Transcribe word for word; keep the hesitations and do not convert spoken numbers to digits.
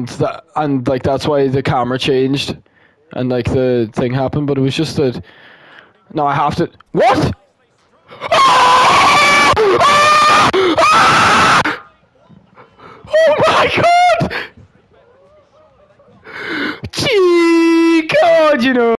and that, and like that's why the camera changed, and like the thing happened. But it was just that. No, I have to. What? Ah! Ah! Ah! Oh my god! Gee, God, you know.